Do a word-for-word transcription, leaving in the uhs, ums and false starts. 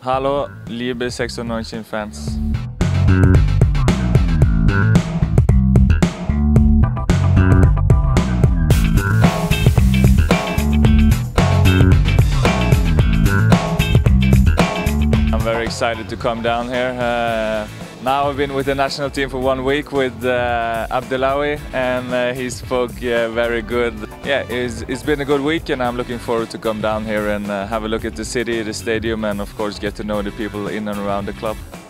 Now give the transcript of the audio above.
Hallo, liebe sechsundneunzig-Fans. I'm very excited to come down here. Uh, now I've been with the national team for one week with uh, Abdellaoui, and uh, he spoke uh, very good. Yeah, it's, it's been a good week, and I'm looking forward to come down here and uh, have a look at the city, the stadium, and of course get to know the people in and around the club.